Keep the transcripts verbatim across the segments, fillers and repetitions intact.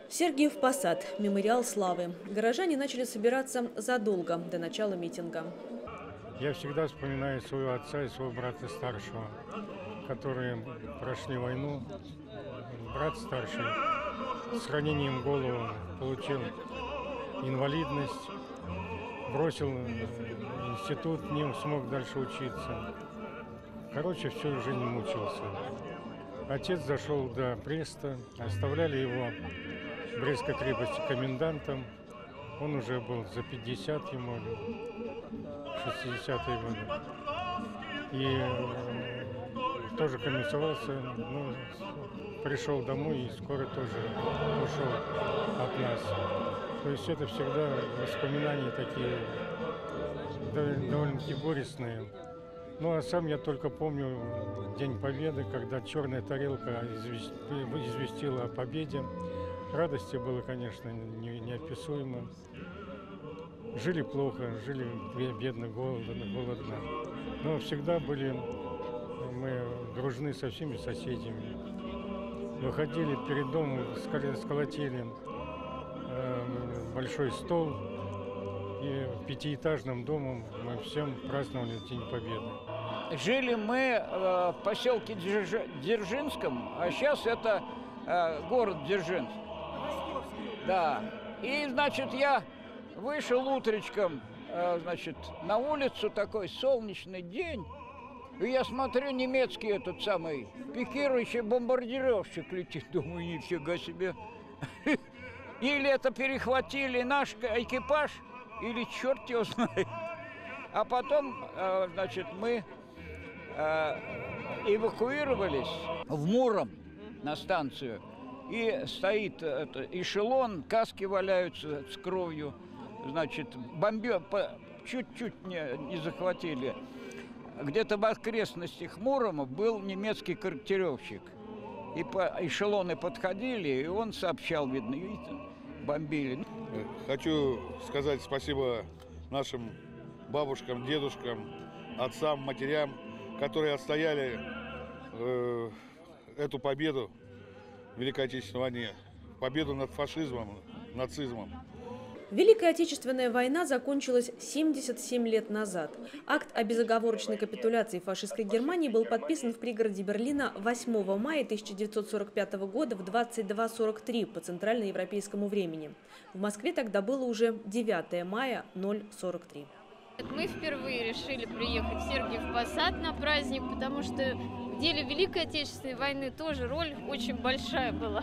Сергиев Посад. Мемориал славы. Горожане начали собираться задолго до начала митинга. Я всегда вспоминаю своего отца и своего брата старшего, которые прошли войну. Брат старший с ранением в голову получил инвалидность, бросил институт, не смог дальше учиться. Короче, всю жизнь мучился. Отец зашел до Бреста, оставляли его в Брестской крепости комендантом. Он уже был за пятьдесят ему, шестидесятые годы. И э, тоже комиссовался, но пришел домой и скоро тоже ушел от нас. То есть это всегда воспоминания такие довольно-таки горестные. Ну а сам я только помню День Победы, когда черная тарелка известила о победе. Радости было, конечно, неописуемо. Жили плохо, жили бедно, голодно, голодно. Но всегда были мы дружны со всеми соседями. Выходили перед домом, сколотили большой стол. И пятиэтажным домом мы всем праздновали День Победы. Жили мы э, в поселке Дзержинском, а сейчас это э, город Дзержинск. Да. И, значит, я вышел утречком, э, значит, на улицу, такой солнечный день. И я смотрю, немецкий этот самый пикирующий бомбардировщик летит. Думаю, нифига себе. Или это перехватили наш экипаж, или черт его знает. А потом, э, значит, мы э, эвакуировались в Муром на станцию. И стоит это, эшелон, каски валяются с кровью. Значит, бомбё, чуть-чуть не, не захватили. Где-то в окрестностях Мурома был немецкий корректировщик. И по, эшелоны подходили, и он сообщал, видно, видите, бомбили. Хочу сказать спасибо нашим бабушкам, дедушкам, отцам, матерям, которые отстояли э, эту победу в Великой Отечественной войне, победу над фашизмом, нацизмом. Великая Отечественная война закончилась семьдесят семь лет назад. Акт о безоговорочной капитуляции фашистской Германии был подписан в пригороде Берлина восьмого мая тысяча девятьсот сорок пятого года в двадцать два сорок три по центральноевропейскому времени. В Москве тогда было уже девятое мая ноль сорок три. Мы впервые решили приехать в Сергиев Посад на праздник, потому что в деле Великой Отечественной войны тоже роль очень большая была.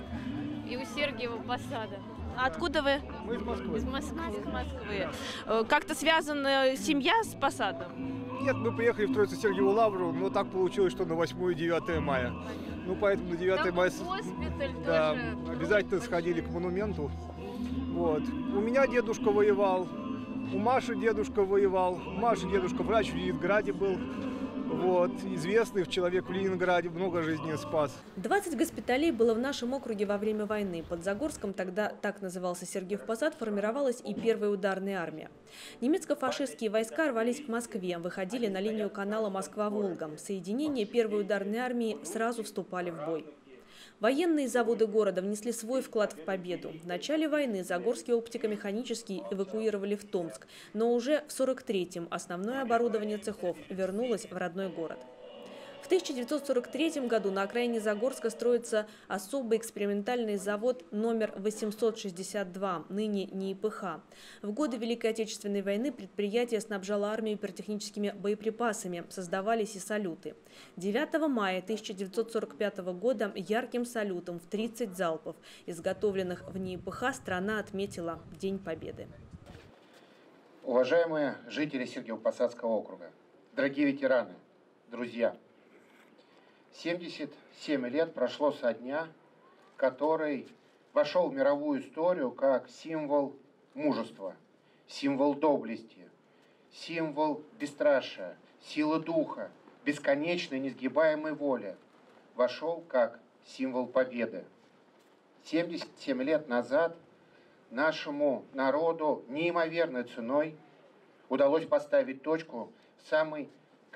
И у Сергиева Посада. А откуда вы? Мы из Москвы. Из Москвы. Из Москвы. Как-то связана семья с Посадом? Нет, мы приехали в Троице-Сергиеву Лавру, но так получилось, что на восьмое и девятое мая. Ну, поэтому на девятое мая... Госпиталь да, тоже. обязательно сходили к монументу. Вот. У меня дедушка воевал, у Маши дедушка воевал. У Маши дедушка врач в Ленинграде был. Вот, известный человек в Ленинграде, много жизней спас. двадцать госпиталей было в нашем округе во время войны. Под Загорском, тогда так назывался Сергиев Посад, формировалась и первая ударная армия. Немецко-фашистские войска рвались к Москве, выходили на линию канала Москва-Волга. Соединения первой ударной армии сразу вступали в бой. Военные заводы города внесли свой вклад в победу. В начале войны Загорский оптико-механический эвакуировали в Томск, но уже в сорок третьем основное оборудование цехов вернулось в родной город. В тысяча девятьсот сорок третьем году на окраине Загорска строится особый экспериментальный завод номер восемьсот шестьдесят два, ныне НИИПХ. В годы Великой Отечественной войны предприятие снабжало армию пиротехническими боеприпасами, создавались и салюты. девятого мая тысяча девятьсот сорок пятого года ярким салютом в тридцать залпов, изготовленных в НИИПХ, страна отметила День Победы. Уважаемые жители Сергиево-Посадского округа, дорогие ветераны, друзья! семьдесят семь лет прошло со дня, который вошел в мировую историю как символ мужества, символ доблести, символ бесстрашия, силы духа, бесконечной несгибаемой воли. Вошел как символ победы. семьдесят семь лет назад нашему народу неимоверной ценой удалось поставить точку в самой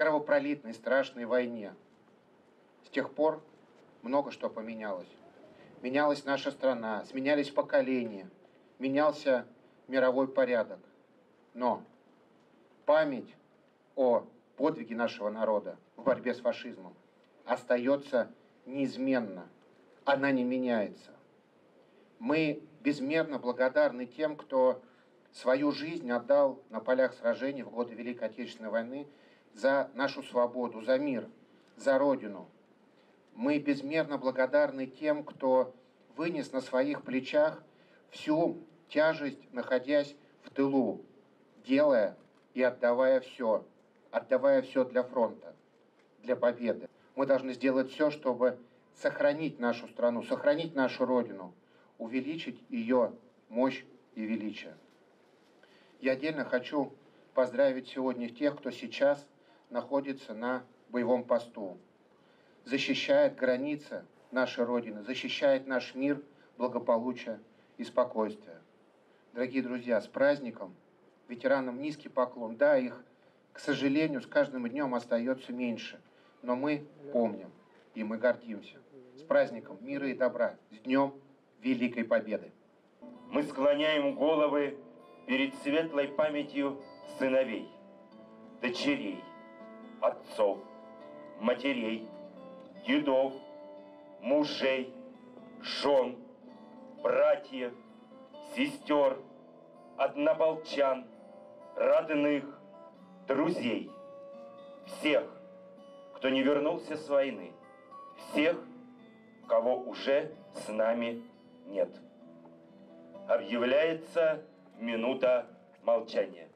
кровопролитной страшной войне. С тех пор много что поменялось. менялась наша страна, сменялись поколения, менялся мировой порядок. Но память о подвиге нашего народа в борьбе с фашизмом остается неизменно, она не меняется. Мы безмерно благодарны тем, кто свою жизнь отдал на полях сражений в годы Великой Отечественной войны за нашу свободу, за мир, за Родину. Мы безмерно благодарны тем, кто вынес на своих плечах всю тяжесть, находясь в тылу, делая и отдавая все, отдавая все для фронта, для победы. Мы должны сделать все, чтобы сохранить нашу страну, сохранить нашу Родину, увеличить ее мощь и величие. Я отдельно хочу поздравить сегодня тех, кто сейчас находится на боевом посту, защищает границы нашей Родины, защищает наш мир, благополучие и спокойствие. Дорогие друзья, с праздником! Ветеранам низкий поклон. Да, их, к сожалению, с каждым днем остается меньше, но мы помним и мы гордимся. С праздником мира и добра, с Днем Великой Победы! Мы склоняем головы перед светлой памятью сыновей, дочерей, отцов, матерей, дедов, мужей, жен, братьев, сестер, однополчан, родных, друзей, всех, кто не вернулся с войны, всех, кого уже с нами нет. Объявляется минута молчания.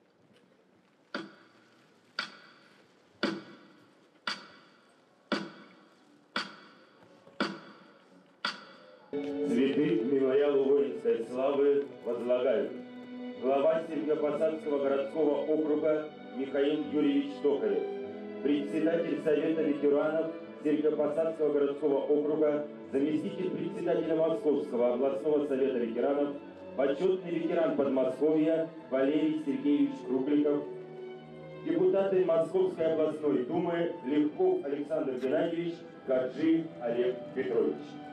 Цветы к мемориалу воинской славы возлагают глава Сергиево-Посадского городского округа Михаил Юрьевич Токарев, председатель Совета ветеранов Сергиево-Посадского городского округа, заместитель председателя Московского областного совета ветеранов, почетный ветеран Подмосковья Валерий Сергеевич Кругликов, депутаты Московской областной думы Легков Александр Геннадьевич, Гаджиев Олег Петрович.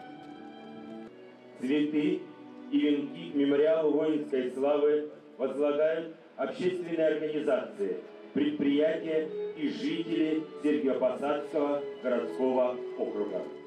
Цветы и венки к мемориалу воинской славы возлагают общественные организации, предприятия и жители Сергиево-Посадского городского округа.